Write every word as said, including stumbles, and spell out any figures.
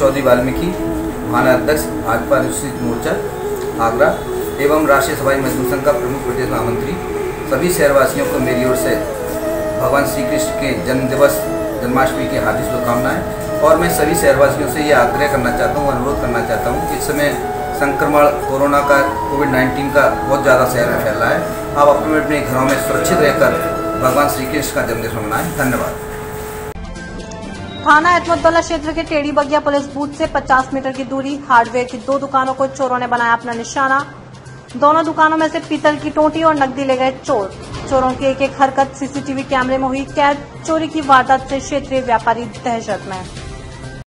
चौधरी वाल्मीकि, महानगर अध्यक्ष भाजपा अनुसूचित मोर्चा आगरा एवं राष्ट्रीय सफाई मजदूर संघ का प्रमुख प्रदेश महामंत्री, सभी शहरवासियों को मेरी ओर से भगवान श्री कृष्ण के जन्म दिवस जन्माष्टमी की हार्दिक शुभकामनाएं। और मैं सभी शहरवासियों से ये आग्रह करना चाहता हूँ, अनुरोध करना चाहता हूँ कि इस समय संक्रमण कोरोना का कोविड नाइन्टीन का बहुत ज़्यादा शहर में फैल रहा है। आप अपने अपने घरों में सुरक्षित रहकर भगवान श्री कृष्ण का जन्मदिवस मनाएं। धन्यवाद। थाना एतमतुल्ला क्षेत्र के टेढ़ी बगिया पुलिस बूथ से पचास मीटर की दूरी हार्डवेयर की दो दुकानों को चोरों ने बनाया अपना निशाना। दोनों दुकानों में से पीतल की टोटी और नकदी ले गए चोर। चोरों की एक एक हरकत सीसीटीवी कैमरे में हुई कैद। चोरी की वारदात से क्षेत्रीय व्यापारी दहशत में।